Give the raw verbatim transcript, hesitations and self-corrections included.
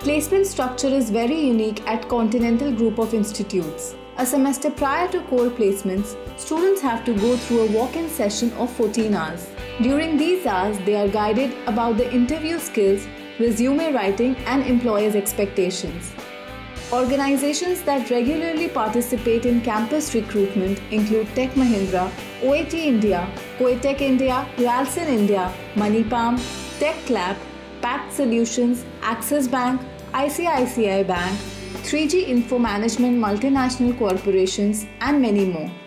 Placement structure is very unique at Continental Group of Institutes. A semester prior to core placements, students have to go through a walk-in session of fourteen hours. During these hours, they are guided about the interview skills, resume writing and employers' expectations. Organizations that regularly participate in campus recruitment include Tech Mahindra, O A T India, Coatec India, Ralson India, Moneypalm, TechClap, PACT Solutions, Axis Bank, I C I C I Bank, three G Info Management multinational corporations and many more.